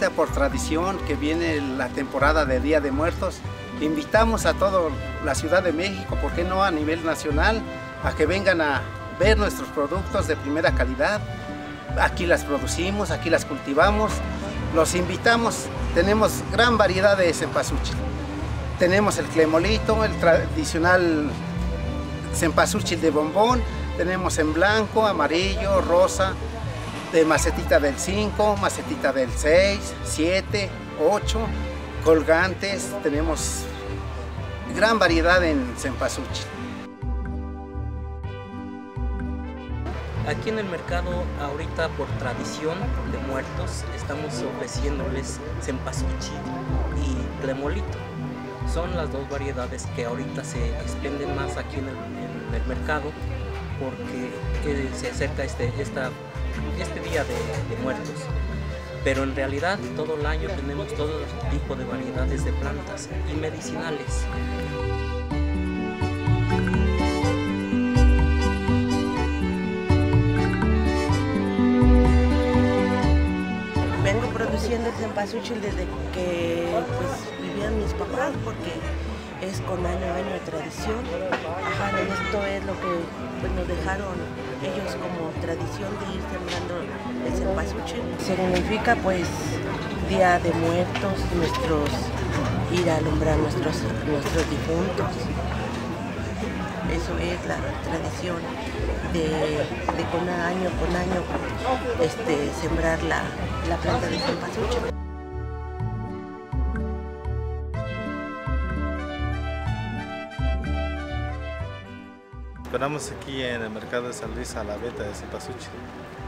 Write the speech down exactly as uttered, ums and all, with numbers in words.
ahorita por tradición que viene la temporada de Día de Muertos, invitamos a toda la Ciudad de México, ¿por qué no a nivel nacional?, a que vengan a ver nuestros productos de primera calidad. Aquí las producimos, aquí las cultivamos, los invitamos. Tenemos gran variedad de cempasúchil. Tenemos el clemolito, el tradicional cempasúchil de bombón, tenemos en blanco, amarillo, rosa, de macetita del cinco, macetita del seis, siete, ocho, colgantes. Tenemos gran variedad en cempasúchil. Aquí en el mercado, ahorita por tradición de muertos, estamos ofreciéndoles cempasúchil y clemolito. Son las dos variedades que ahorita se expenden más aquí en el, en el mercado, porque eh, se acerca este, esta, este día de, de muertos. Pero en realidad todo el año tenemos todo tipo de variedades de plantas y medicinales. Vengo produciendo el cempasúchil desde que pues, vivían mis papás, porque es con año a año de tradición. Ajá, esto es lo que pues, nos dejaron ellos como tradición de ir sembrando el cempasúchil. Significa pues Día de Muertos, nuestros ir a alumbrar nuestros, nuestros difuntos. Eso es la tradición de, de con año con año este, sembrar la, la planta de cempasúchil. Esperamos aquí en el mercado de San Luis a la venta de cempasúchil.